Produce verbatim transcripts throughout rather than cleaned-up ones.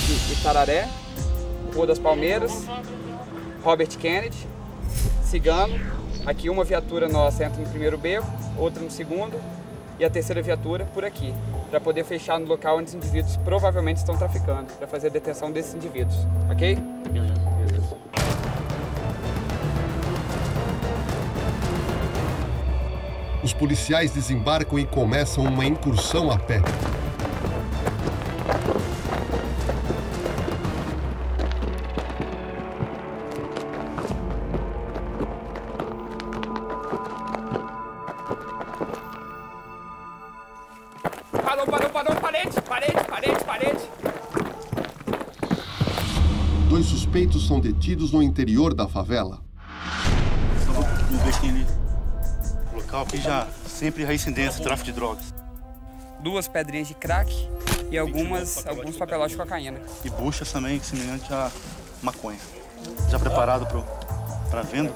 Parque Itararé, Rua das Palmeiras, Robert Kennedy, Cigano. Aqui uma viatura nossa entra no primeiro beco, outra no segundo e a terceira viatura por aqui, para poder fechar no local onde os indivíduos provavelmente estão traficando, para fazer a detenção desses indivíduos, ok? Beleza, beleza. Os policiais desembarcam e começam uma incursão a pé. Parou, parou, parou, parede, parede, parede, parede. Dois suspeitos são detidos no interior da favela. No bequinho ali. O local aqui já sempre reincidência, tráfico de drogas. Duas pedrinhas de crack e algumas, alguns papelotes de cocaína. E buchas também, semelhante a maconha. Já preparado para venda?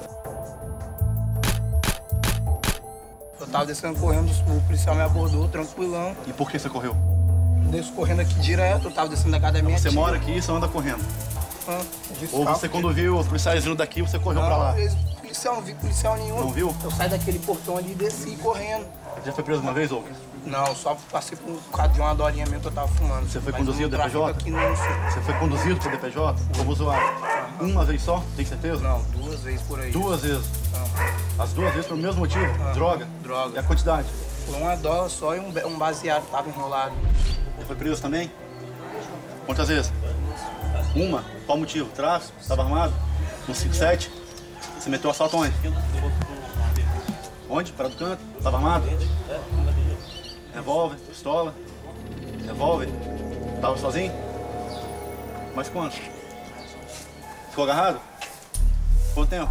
Eu tava descendo correndo, o policial me abordou, tranquilão. E por que você correu? Desço correndo aqui direto, eu tava descendo da casa da minha Você tia. mora aqui e só anda correndo? Ah, Ou você, quando viu os policiais vindo daqui, você correu não, pra lá? Eles, policial, não vi policial nenhum. Não viu? Eu saí daquele portão ali e desci correndo. Já foi preso uma vez, ou? Não, só passei por causa de uma dorinha mesmo que eu tava fumando. Você foi Mas conduzido no do D P J? tráfico aqui não, senhor. Você foi conduzido pro D P J como usuário? Uma vez só? Tem certeza? Não, duas vezes por aí. Duas vezes? Ah. As duas vezes pelo mesmo motivo? Ah. Droga? Droga. E a quantidade? Foi uma dó só e um, um baseado tava enrolado. Já foi preso também? Quantas vezes? Uma? Qual motivo? Tráfico? Estava armado? Um cinco sete? Você meteu o assalto onde? Onde? Para do canto? Estava armado? Revólver? Pistola? Revólver? Estava sozinho? Mas quanto? Ficou agarrado? Quanto tempo?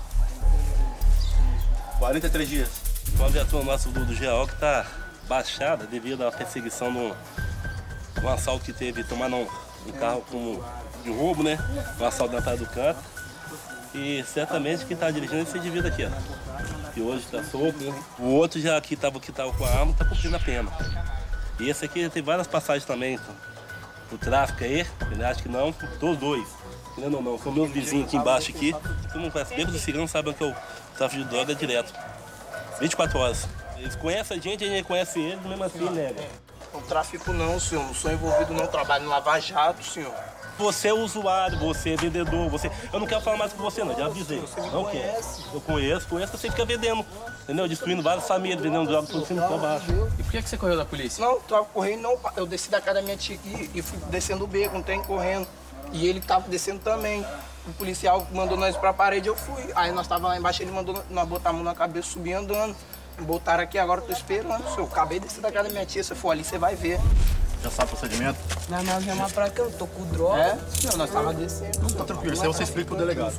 quarenta e três dias. Uma viatura nossa do, do G A O que está baixada devido à perseguição de um, de um assalto que teve, tomando um, um carro com, de roubo, né? Um assalto na praia do canto. E certamente quem está dirigindo é esse indivíduo aqui, ó. Que hoje está solto, né? O outro já que estava que tava com a arma está cumprindo a pena. E esse aqui tem várias passagens também do tráfico aí, ele acha que não, todos dois. Não, não, não, são meus vizinhos aqui embaixo aqui. Todo mundo conhece, mesmo do cigano sabem que o tráfico de droga é direto. vinte e quatro horas. Eles conhecem a gente, a gente conhece eles, mesmo assim nega. Não tráfico não, senhor. Não sou envolvido, não. Trabalho no Lava Jato, senhor. Você é usuário, você é vendedor, você... Eu não quero falar mais com você, não, já avisei. Você me não conhece. quero. Eu conheço, conheço, você fica vendendo. Entendeu? Destruindo várias famílias, vendendo drogas por cima e por baixo. E por que que você correu da polícia? Não, tava correndo, não. Eu desci da casa da minha tia aqui e fui descendo o beco, um trem correndo. E ele tava descendo também. O policial mandou nós pra parede, eu fui. Aí nós tava lá embaixo, ele mandou nós botar a mão na cabeça, subir andando. Botaram aqui, agora eu tô esperando, senhor. Eu acabei de descer da casa da minha tia, se eu for ali, você vai ver. Já sabe o procedimento? Não, não, não, mas pra cá, eu tô com droga. É? Senhor, nós tava descendo. Não, tá tranquilo, isso aí você explica pro delegado.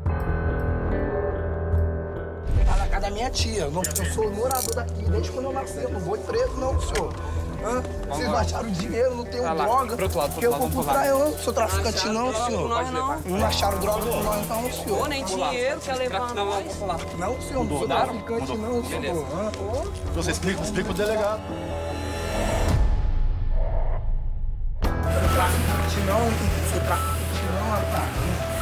Tá na casa da minha tia. Eu, não, eu sou morador daqui desde quando eu nasci. Eu não vou preso, não, senhor. Hã? Vocês não acharam dinheiro, não tenho Tá lá, droga. pro outro lado, pro Porque eu outro vou lado, por trás, eu não sou traficante, não, senhor. Nós não. Não acharam droga com nós, não, senhor. Ou nem dinheiro, quer levar Não, nós. vou falar. Não, senhor, não sou traficante, não, senhor. Hã? Você explica, explica pro delegado. Traficante não, sou traficante não, rapaz.